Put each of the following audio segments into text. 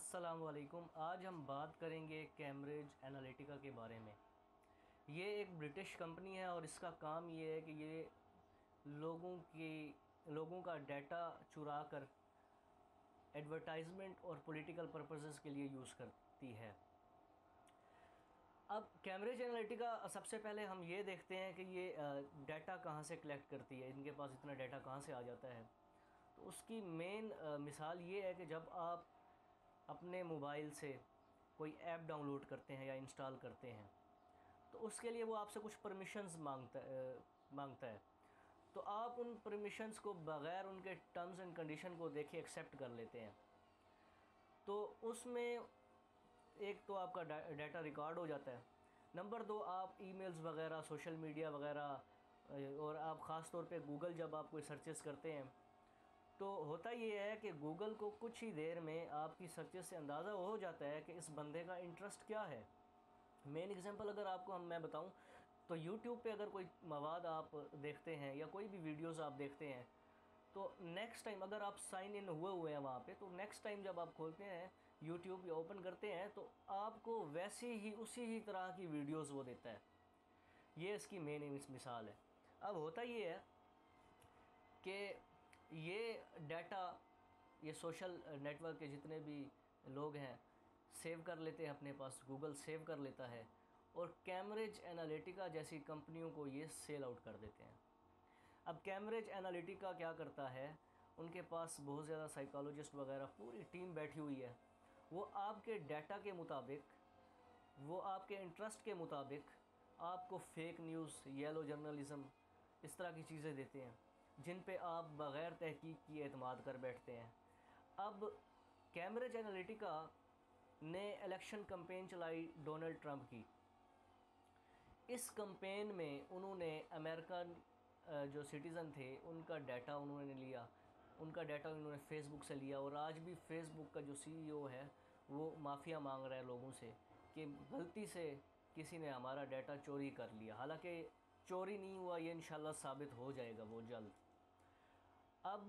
السلام علیکم۔ آج ہم بات کریں گے کیمبرج انالیٹیکا کے بارے میں۔ یہ ایک برٹش کمپنی ہے اور اس کا کام یہ ہے کہ یہ لوگوں کا ڈیٹا چرا کر ایڈورٹائزمنٹ اور پولیٹیکل پرپسز کے لیے یوز کرتی ہے۔ اب کیمبرج انالیٹیکا سب سے پہلے ہم یہ دیکھتے ہیں کہ یہ ڈیٹا کہاں سے کلیکٹ کرتی ہے، ان کے پاس اتنا ڈیٹا کہاں سے آ جاتا ہے۔ تو اس کی مین مثال یہ ہے کہ جب آپ اپنے موبائل سے کوئی ایپ ڈاؤن لوڈ کرتے ہیں یا انسٹال کرتے ہیں تو اس کے لیے وہ آپ سے کچھ پرمیشنز مانگتا ہے، تو آپ ان پرمیشنز کو بغیر ان کے ٹرمز اینڈ کنڈیشن کو دیکھے ایکسیپٹ کر لیتے ہیں۔ تو اس میں ایک تو آپ کا ڈیٹا ریکارڈ ہو جاتا ہے، نمبر دو آپ ای میلز وغیرہ، سوشل میڈیا وغیرہ، اور آپ خاص طور پہ گوگل جب آپ کوئی سرچز کرتے ہیں تو ہوتا یہ ہے کہ گوگل کو کچھ ہی دیر میں آپ کی سرچز سے اندازہ ہو جاتا ہے کہ اس بندے کا انٹرسٹ کیا ہے۔ مین ایگزامپل اگر آپ کو میں بتاؤں تو یوٹیوب پہ اگر کوئی مواد آپ دیکھتے ہیں یا کوئی بھی ویڈیوز آپ دیکھتے ہیں تو نیکسٹ ٹائم اگر آپ سائن ان ہوئے ہیں وہاں پہ، تو نیکسٹ ٹائم جب آپ کھولتے ہیں یوٹیوب یا اوپن کرتے ہیں تو آپ کو اسی ہی طرح کی ویڈیوز وہ دیتا ہے۔ یہ اس کی مین مثال ہے۔ اب ہوتا یہ ہے کہ یہ ڈیٹا یہ سوشل نیٹ ورک کے جتنے بھی لوگ ہیں سیو کر لیتے ہیں اپنے پاس، گوگل سیو کر لیتا ہے اور کیمبرج انالیٹیکا جیسی کمپنیوں کو یہ سیل آؤٹ کر دیتے ہیں۔ اب کیمبرج انالیٹیکا کیا کرتا ہے، ان کے پاس بہت زیادہ سائیکالوجسٹ وغیرہ پوری ٹیم بیٹھی ہوئی ہے، وہ آپ کے ڈیٹا کے مطابق، وہ آپ کے انٹرسٹ کے مطابق آپ کو فیک نیوز، یلو جرنلزم، اس طرح کی چیزیں دیتے ہیں جن پہ آپ بغیر تحقیق کی اعتماد کر بیٹھتے ہیں۔ اب کیمبرج انالیٹیکا نے الیکشن کمپین چلائی ڈونلڈ ٹرمپ کی۔ اس کمپین میں انہوں نے امریکن جو سٹیزن تھے ان کا ڈیٹا انہوں نے لیا، ان کا ڈیٹا انہوں نے فیس بک سے لیا، اور آج بھی فیس بک کا جو سی ای او ہے وہ معافیا مانگ رہا ہے لوگوں سے کہ غلطی سے کسی نے ہمارا ڈیٹا چوری کر لیا، حالانکہ چوری نہیں ہوا، یہ انشاءاللہ ثابت ہو جائے گا وہ جلد۔ اب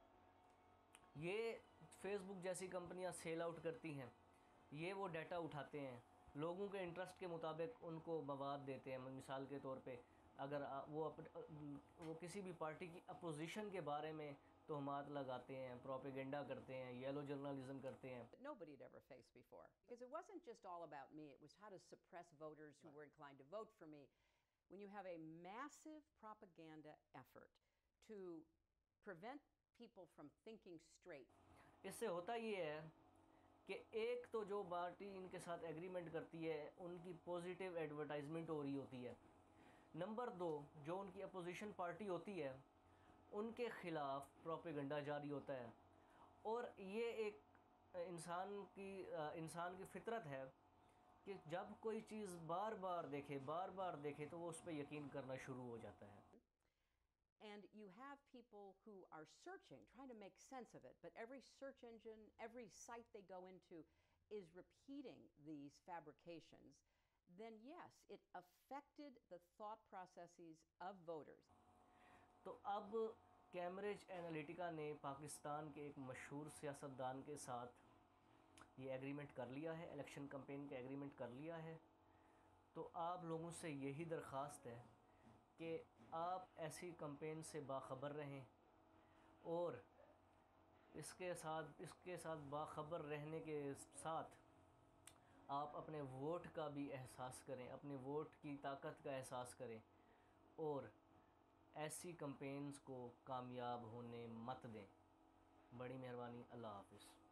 یہ فیس بک جیسی کمپنیاں سیل آؤٹ کرتی ہیں، یہ وہ ڈیٹا اٹھاتے ہیں، لوگوں کے انٹرسٹ کے مطابق ان کو مواد دیتے ہیں۔ مثال کے طور پہ اگر وہ کسی بھی پارٹی کی اپوزیشن کے بارے میں تہمات لگاتے ہیں، پروپیگنڈا کرتے ہیں، یلو جرنلزم کرتے ہیں۔ that nobody had ever faced before. Because it wasn't just all about me, it was how to suppress voters who were inclined to vote for me. When you have a massive propaganda effort to prevent people from thinking straight. اس سے ہوتا یہ ہے کہ ایک تو جو party ان کے ساتھ ایگریمنٹ کرتی ہے ان کی پوزیٹیو ایڈورٹائزمنٹ ہو رہی ہوتی ہے، نمبر دو جو ان کی اپوزیشن پارٹی ہوتی ہے ان کے خلاف پروپیگنڈا جاری ہوتا ہے، اور یہ ایک انسان کی فطرت ہے کہ جب کوئی چیز بار بار دیکھے تو وہ اس پہ یقین کرنا شروع ہو جاتا ہے۔ And you have people who are searching, trying to make sense of it, but every search engine, every site they go into is repeating these fabrications, then yes, it affected the thought processes of voters. تو اب Cambridge Analytica نے پاکستان کے ایک مشہور سیاستدان کے ساتھ یہ ایگریمنٹ کر لیا ہے، الیکشن کمپین کا ایگریمنٹ کر لیا ہے۔ تو آپ لوگوں سے یہی درخواست ہے کہ آپ ایسی کمپین سے باخبر رہیں، اور اس کے ساتھ باخبر رہنے کے ساتھ آپ اپنے ووٹ کا بھی احساس کریں، اپنے ووٹ کی طاقت کا احساس کریں، اور ایسی کمپینز کو کامیاب ہونے مت دیں۔ بڑی مہربانی، اللہ حافظ۔